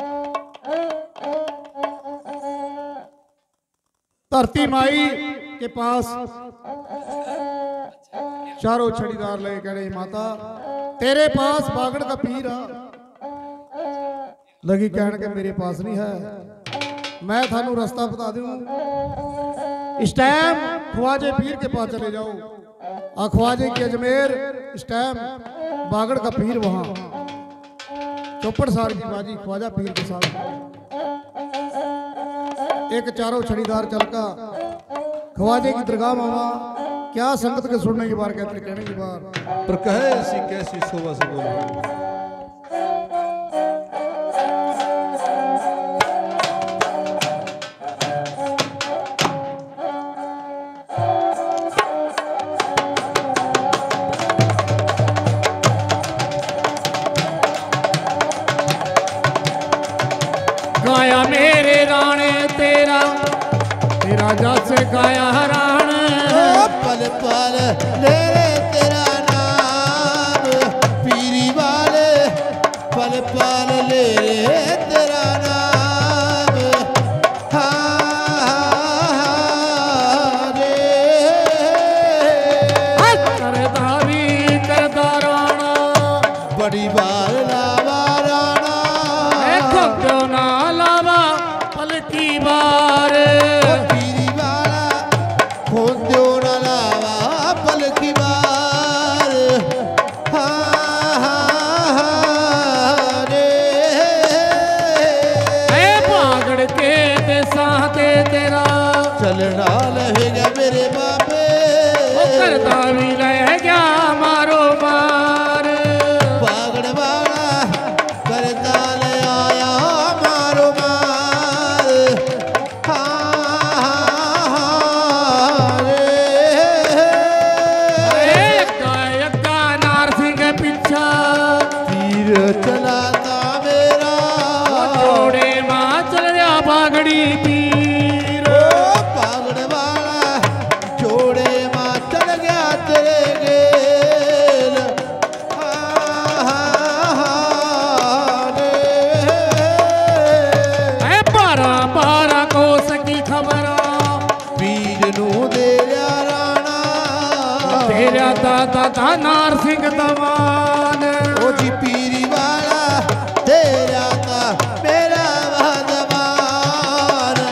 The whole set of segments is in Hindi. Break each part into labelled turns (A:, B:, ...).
A: धरती माई के पास चारों छड़ीदार ले कहे माता तेरे पास बागड़ का पीर आ लगी कहने के मेरे पास नहीं है। मैं थानू रास्ता बता दूं, इस टाइम ख्वाजे पीर के पास चले जाओ। ख्वाजे की अजमेर इस टाइम बागड़ का पीर वहां चौपड़ साल की बाजी ख्वाजा पीर के साथ एक चारों छड़ीदार चलका ख्वाजे की दरगाह मामा क्या संगत के सुनने की बार कहते कहने की बार
B: पर कहे ऐसी कैसी शोभा से बोलो।
A: गाया मेरे राणे तेरा तेरा जस गाया हराण
C: पल पल ले तेरा नाम पीरी वाले पल पल ले तेरा नाम रे
A: करदा भी करदा राणा
C: बड़ी बार लावा राणा
A: क्यों ना लावा पल की बार
C: पीरी वाला खोद्यो ना लावा पल की बार रे
A: पागड़ के ते साथे तेरा
C: चलना लहेगा मेरे बाबे
A: करदा भी रह गया मारो मार
C: पागड़ वाला करता ले आया मारो मार रे
A: यक्का नार सिंह पीछा
C: तीर चलाता मेरा
A: जोड़े मां चल रहा बागड़ी पीर
C: पागड़ वाला जोड़े मां चल गया तेरे गेल
A: बारा बारा को सकी खबर
C: पीर नू दे राणा
A: तेरा दादा नार सिंह दवान
C: ओ जी पीरी वाला तेरा का मेरा भगवान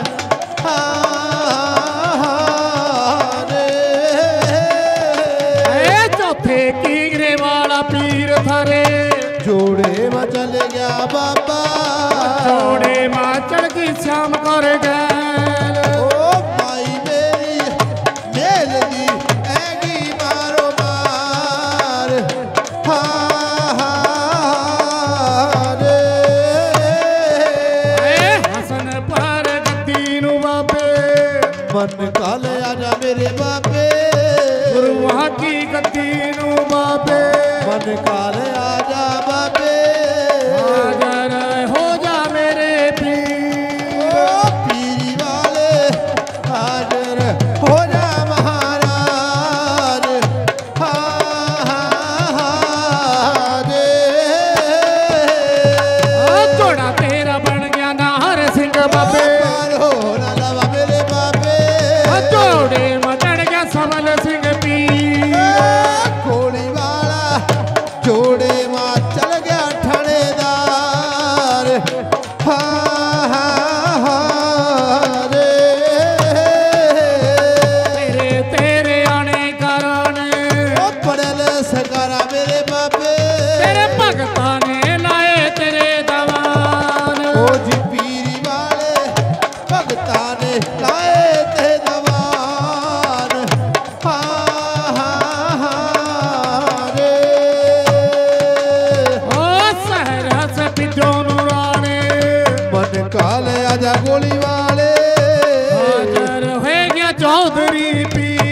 A: चौथे कीगरे वाला पीर थारे
C: जोड़े में चले गया बाबा
A: जोड़े मां चढ़ की श्याम कर गए
C: ओ भाई मेरी मेल दी ऐगी मारो मार रे
A: हसन पर गद्दी नु बाबे
C: मन काले आजा मेरे बाबे
A: गुरु वहां की गद्दी नु बाबे
C: मन काले आजा बाबे
A: हाजर हो जा मेरे पीर
C: पीरी वाले हाजर हो जा महाराज
A: थोड़ा तेरा बन गया नार सिंह बाबे
C: हो ना लवा मेरे बाबे
A: जोड़े मचड़ गया सबल सिंह पीर
C: कोड़ी वाला जोड़े मां चल गया थानेदार रे
A: तेरे तेरे आने कारण
C: ओ पड़ल सकारा मेरे बाबे
A: तेरे भगता ने लाए तेरे दवान
C: ओ जी पीरी वाले भगता ने लाए थे दवान रे
A: ओ सहरस पिजो नूराने
C: मन काले आजा गोली वाले
A: हाजर हो गया चौधरी पीर